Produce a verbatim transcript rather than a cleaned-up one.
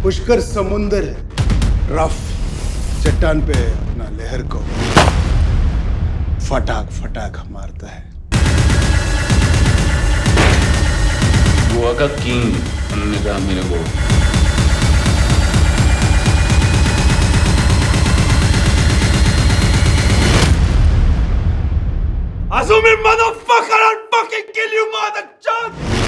पुष्कर समुंदर है, रफ चट्टान पे अपना लहर को फटाक फटाक मारता है। गोवा का किंग उन्होंने कहा मेरे को। Azumi motherfucker, I'll fucking kill you, mother chunk!